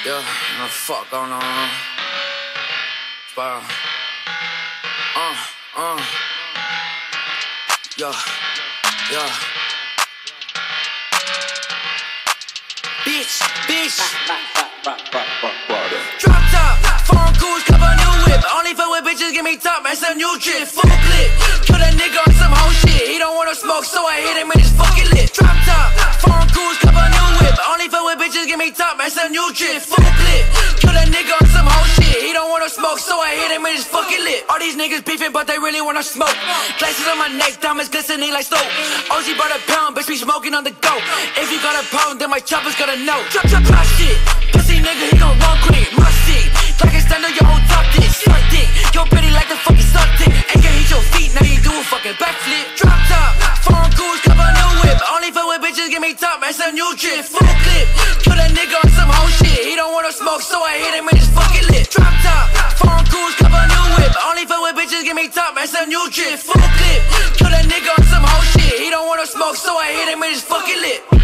Yeah, no fuck going on. Spiral. Yeah. Bitch. Drop top, foreign cools, cover new whip. Only fuck with bitches, give me top, man, some new drip. Full clip, kill that nigga on some whole shit. He don't wanna smoke, so I hit him in his fucking lip. Drop top, foreign cools, cover new whip. Only fuck with bitches, give me top, man, some new drip. Full clip, kill that nigga on some whole shit. He don't wanna smoke, so I hit him in his fucking lip. All these niggas beefing, but they really wanna smoke. Glasses on my neck, diamonds glistening like soap. OG brought a pound, bitch be smoking on the go. If you got a problem, then my choppers gotta know. Drop shit, pussy nigga, he gon' run quick. Rusty, like a stand on your whole top dick. Suck dick, yo pretty like the fucking suck dick. Ain't can hit your feet, now you do a fucking backflip. Drop top, foreign cools, cover new whip. Only fuck with bitches, give me top, man, some new drip. Full clip, kill that nigga on some whole shit. He don't wanna smoke, so I hit him in his fucking lip. Drop top, foreign cools, cover new whip. Only fuck with bitches, give me top, man, some new drip. Full clip, kill that nigga on some whole shit. He don't wanna smoke, so I hit him in his fucking lip.